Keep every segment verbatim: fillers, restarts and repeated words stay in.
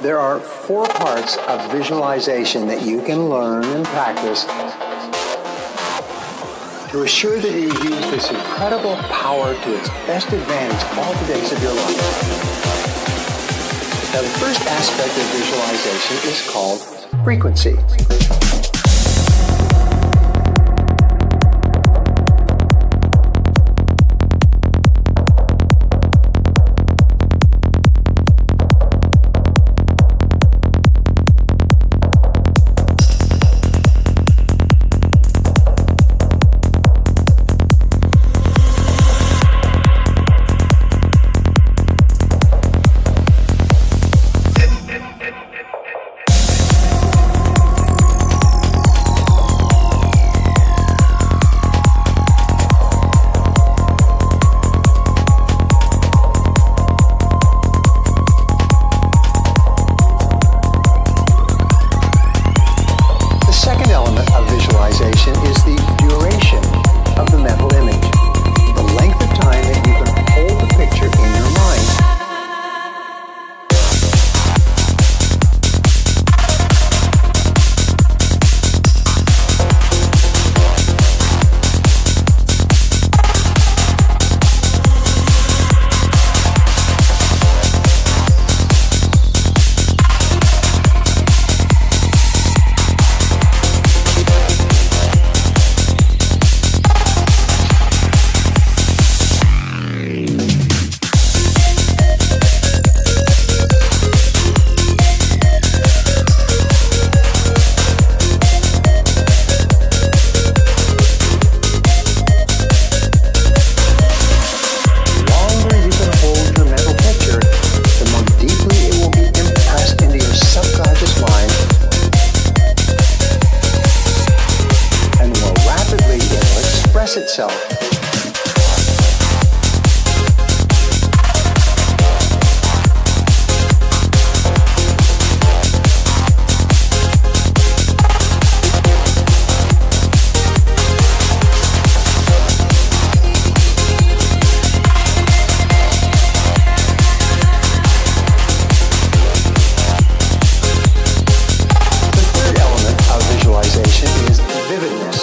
There are four parts of visualization that you can learn and practice to assure that you use this incredible power to its best advantage all the days of your life. Now, the first aspect of visualization is called frequency. Is the duration of the mental image, the length of time that you can hold the picture in your mind. Itself. The third element of visualization is vividness.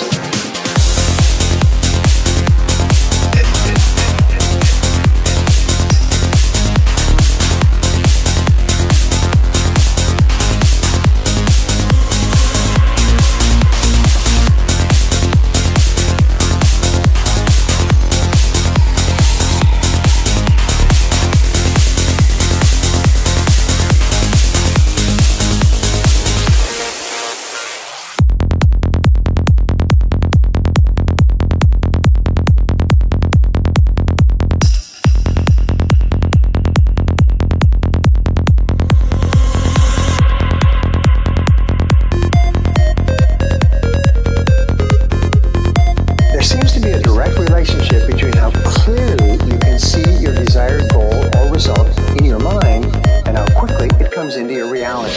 Relationship between how clearly you can see your desired goal or result in your mind and how quickly it comes into your reality.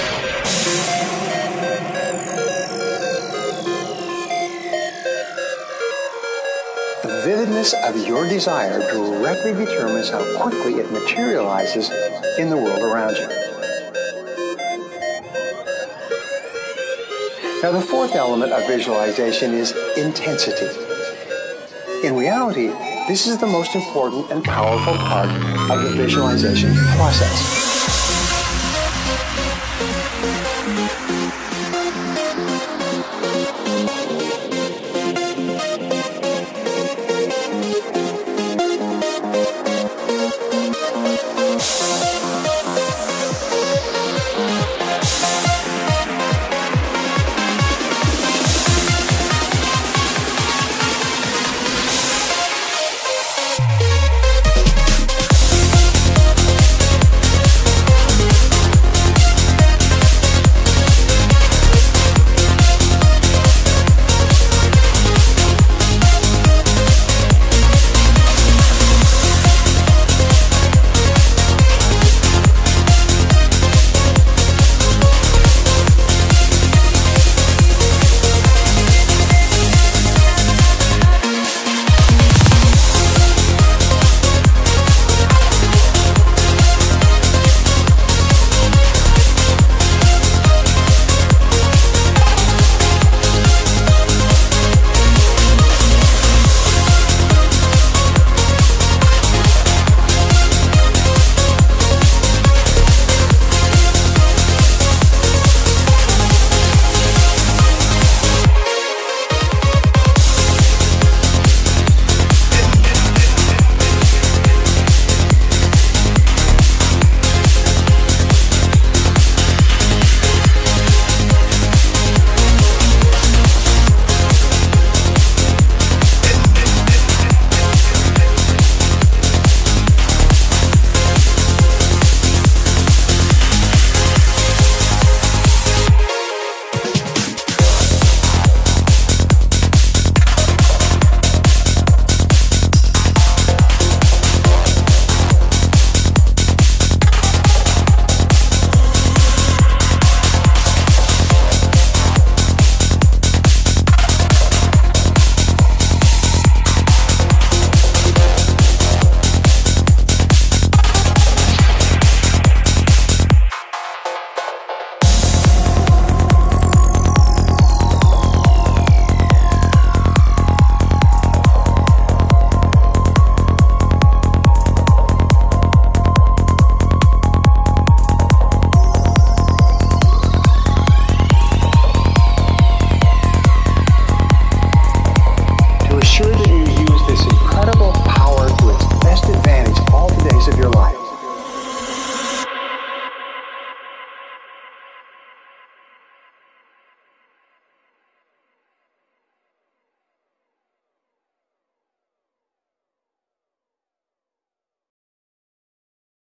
The vividness of your desire directly determines how quickly it materializes in the world around you. Now, the fourth element of visualization is intensity. In reality, this is the most important and powerful part of the visualization process.